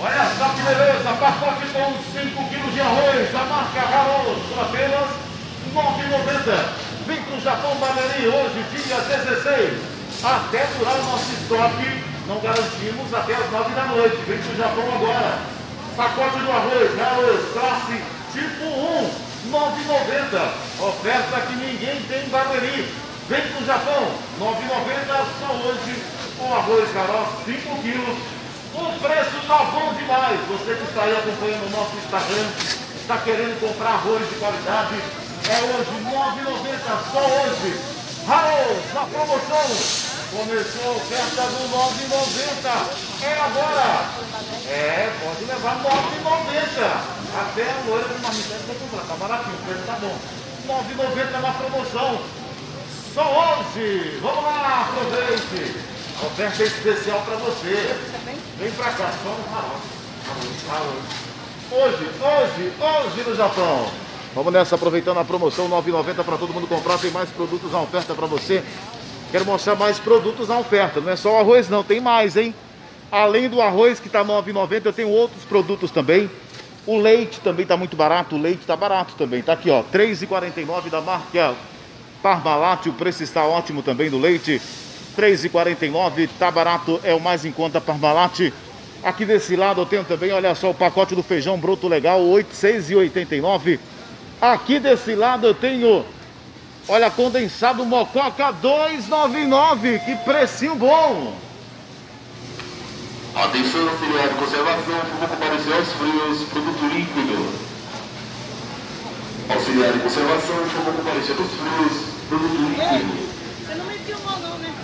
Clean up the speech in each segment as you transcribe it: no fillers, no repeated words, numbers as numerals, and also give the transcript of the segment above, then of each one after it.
Olha só que beleza, pacote com 5 quilos de arroz, da marca Harold, por apenas R$ 9,90. Vem pro Japão Baleri hoje, dia 16. Até durar o nosso estoque, não garantimos até as 9 da noite. Vem pro Japão agora. Pacote do arroz, Harold, classe tipo 1, R$ 9,90. Oferta que ninguém tem em Baleri. Vem pro Japão, R$ 9,90 só hoje. O arroz Harold, 5 quilos. O preço tá bom demais. Você que está aí acompanhando o nosso Instagram, está querendo comprar arroz de qualidade, é hoje R$ 9,90, só hoje. Harold, na promoção. Começou a oferta do R$ 9,90. É agora. Pode levar R$ 9,90. Até a loira de marmitex vai comprar. Tá baratinho, o preço tá bom. R$ 9,90 na promoção. Só hoje. Vamos lá, aproveite. Oferta especial para você. Vem pra cá, só no hoje no Japão. Vamos nessa, aproveitando a promoção, R$ 9,90 para todo mundo comprar. Tem mais produtos na oferta para você. Quero mostrar mais produtos na oferta. Não é só o arroz não, tem mais, hein? Além do arroz que tá R$ 9,90, eu tenho outros produtos também. O leite também tá muito barato. O leite tá barato também. Tá aqui, ó, R$ 3,49 da marca Parmalat. O preço está ótimo também do leite. R$ 3,49, tá barato, é o mais em conta Parmalat. Aqui desse lado eu tenho também, olha só, o pacote do feijão broto legal, R$ 6,89. Aqui desse lado eu tenho, olha, condensado mococa, R$ 2,99, que precinho bom. Atenção, auxiliar de conservação, por pouco comparecer aos frios, produto líquido. Auxiliar de conservação, por pouco comparecer aos frios, produto líquido. Você não me filmou não, né?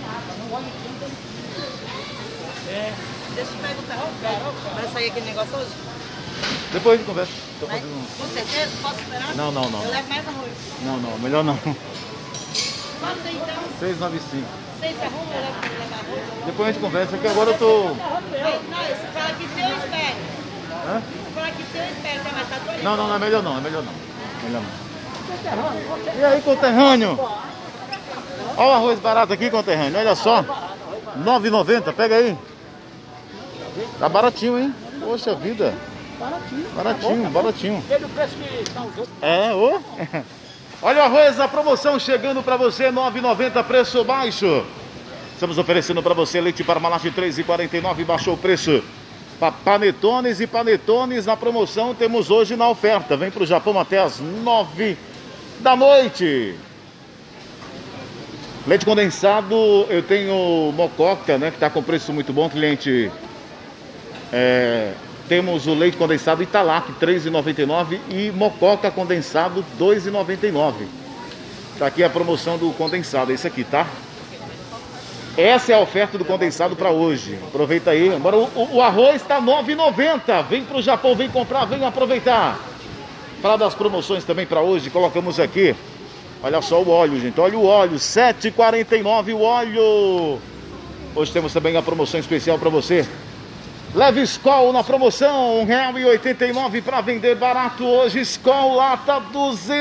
Deixa eu perguntar. Vai sair aquele negócio hoje? Depois a gente conversa. Com certeza? Posso esperar? Não. Eu levo mais arroz. Não, melhor não. Posso ser então? 6,95. Vocês arrumam, eu levo arroz? Depois a gente conversa, que agora eu tô... Não, você fala que se eu espero. Hã? Você fala que se eu espero, tá mais tarde. Não, é melhor não. E aí, conterrâneo? Olha o arroz barato aqui, conterrâneo, olha só. R$ 9,90, pega aí. Tá baratinho, hein? Poxa vida. Baratinho. Olha o arroz, a promoção chegando pra você, R$ 9,90, preço baixo. Estamos oferecendo pra você leite Parmalat R$ 3,49, baixou o preço. Panetones e panetones na promoção temos hoje na oferta. Vem pro Japão até as 9 da noite. Leite condensado, eu tenho mococa, né, que tá com preço muito bom, cliente. Temos o leite condensado Italac, R$ 3,99 e mococa condensado, R$ 2,99. Tá aqui a promoção do condensado, é isso aqui, tá? Essa é a oferta do condensado para hoje. Aproveita aí. Agora o arroz está R$ 9,90. Vem pro Japão, vem comprar, vem aproveitar. Falar das promoções também para hoje, colocamos aqui. Olha só o óleo, gente. Olha o óleo, R$ 7,49 o óleo. Hoje temos também a promoção especial para você. Leve Skol na promoção, R$ 1,89 para vender barato hoje. Skol lata R$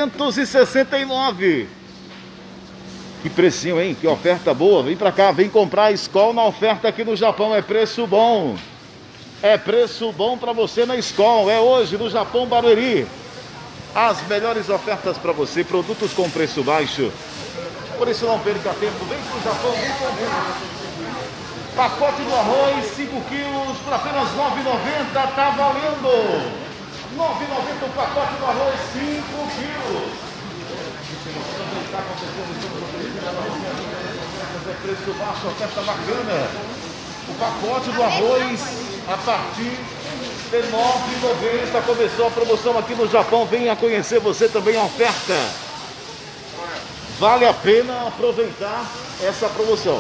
269. Que precinho, hein? Que oferta boa. Vem pra cá, vem comprar Skol na oferta aqui no Japão. É preço bom. É preço bom pra você na Skol. É hoje no Japão Barueri. As melhores ofertas pra você. Produtos com preço baixo. Por isso não perca tempo. Vem pro Japão, vem comer. Pacote do arroz, 5 quilos por apenas R$ 9,90. Tá valendo. R$ 9,90 o pacote do arroz, 5 quilos. É preço baixo, oferta bacana. O pacote do arroz a partir de R$ 9,90. Começou a promoção aqui no Japão. Venha conhecer você também a oferta. Vale a pena aproveitar essa promoção.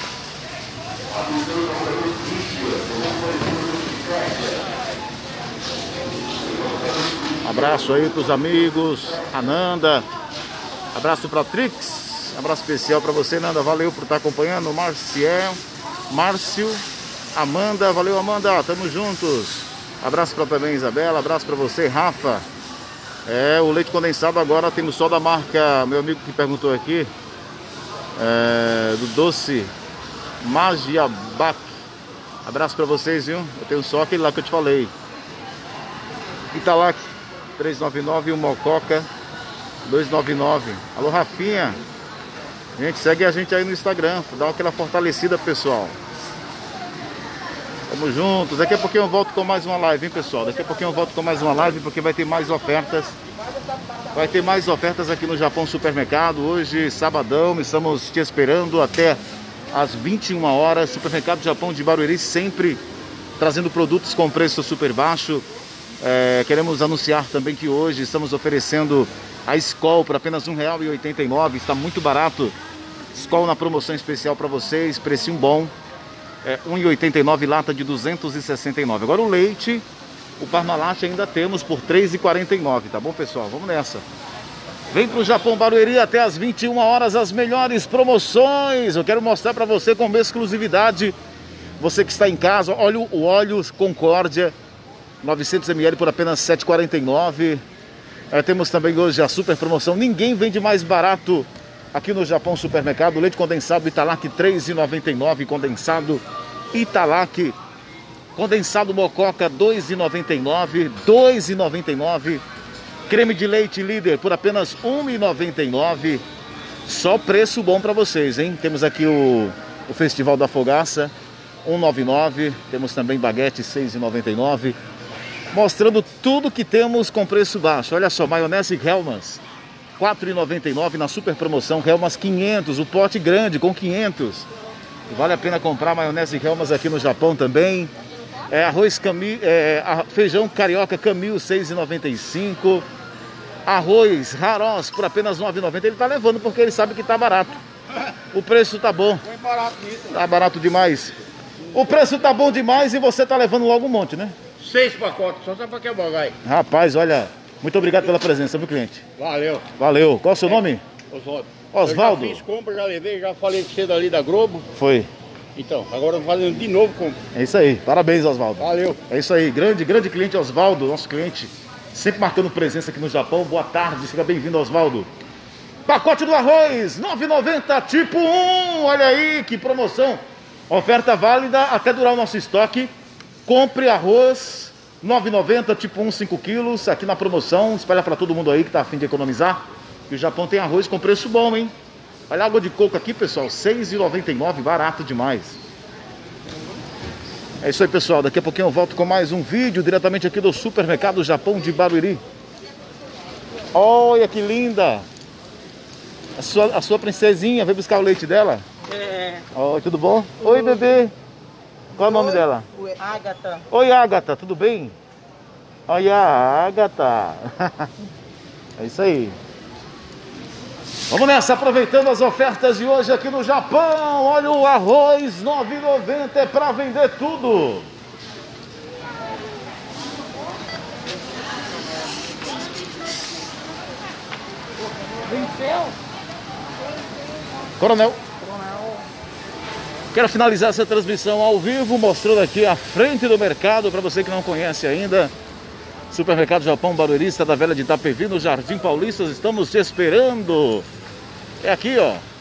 Abraço aí para os amigos, Ananda. Abraço para Trix. Abraço especial para você, Nanda. Valeu por estar acompanhando. Márcio, Amanda. Valeu, Amanda. Tamo juntos. Abraço para também Isabela. Abraço para você, Rafa. O leite condensado agora temos só da marca, meu amigo que perguntou aqui, do doce Magiabac. Abraço pra vocês, viu? Eu tenho só aquele lá que eu te falei. Italac 399 e o Mococa 299. Alô, Rafinha. Gente, segue a gente aí no Instagram. Dá aquela fortalecida, pessoal. Tamo juntos. Daqui a pouquinho eu volto com mais uma live, hein, pessoal? Daqui a pouquinho eu volto com mais uma live, porque vai ter mais ofertas. Vai ter mais ofertas aqui no Japão Supermercado. Hoje, sabadão, estamos te esperando até às 21 horas. Supermercado Japão de Barueri, sempre trazendo produtos com preço super baixo. Queremos anunciar também que hoje estamos oferecendo a Skol por apenas R$ 1,89. Está muito barato. Skol na promoção especial para vocês, precinho bom. R$ 1,89, lata de 269. Agora o leite, o Parmalat ainda temos por R$ 3,49, tá bom, pessoal? Vamos nessa. Vem pro Japão Barueri até as 21 horas, as melhores promoções. Eu quero mostrar para você com exclusividade. Você que está em casa, olha o óleo Concórdia 900 ml por apenas R$ 7,49. Temos também hoje a super promoção. Ninguém vende mais barato aqui no Japão Supermercado. Leite condensado Italac R$ 3,99. Condensado Italac. Condensado Mococa R$ 2,99. R$ 2,99. Creme de leite Líder por apenas R$ 1,99. Só preço bom para vocês, hein? Temos aqui o Festival da Fogaça R$ 1,99. Temos também baguete R$ 6,99. Mostrando tudo que temos com preço baixo. Olha só, maionese Hellmann's R$ 4,99 na super promoção. Hellmann's 500, o pote grande com 500. Vale a pena comprar maionese Hellmann's aqui no Japão também. Feijão carioca Camil R$ 6,95. Arroz Haros por apenas R$ 9,90. Ele tá levando porque ele sabe que tá barato. O preço tá bom. Tá barato demais. O preço tá bom demais e você tá levando logo um monte, né? 6 pacotes, só pra quebrar, vai. Rapaz, olha, muito obrigado pela presença, meu cliente. Valeu. Valeu. Qual é o seu nome? Oswaldo. Oswaldo? Eu já fiz compra, já levei, já falei com você dali da Globo. Foi. Então, agora eu tô fazendo de novo compra. É isso aí. Parabéns, Oswaldo. Valeu. É isso aí. Grande cliente Oswaldo, nosso cliente. Sempre marcando presença aqui no Japão. Boa tarde, seja bem-vindo, Oswaldo. Pacote do arroz, R$ 9,90, tipo 1. Olha aí, que promoção. Oferta válida até durar o nosso estoque. Compre arroz, R$ 9,90, tipo 1, 5 quilos, aqui na promoção. Espalha para todo mundo aí que tá a fim de economizar. E o Japão tem arroz com preço bom, hein? Olha a água de coco aqui, pessoal, R$ 6,99, barato demais. É isso aí, pessoal. Daqui a pouquinho eu volto com mais um vídeo diretamente aqui do Supermercado Japão de Barueri. Olha que linda! A sua princesinha, veio buscar o leite dela? Oi, tudo bom? Oi, bebê. Qual é o nome dela? Ágata. Oi, Ágata, tudo bem? Olha a Ágata. É isso aí. Vamos nessa, aproveitando as ofertas de hoje aqui no Japão. Olha o arroz, R$ 9,90, é para vender tudo. Venceu? Coronel. Quero finalizar essa transmissão ao vivo, mostrando aqui a frente do mercado, para você que não conhece ainda. Supermercado Japão Barueri, da Velha de Itapevi, no Jardim Paulista, estamos te esperando. É aqui, ó.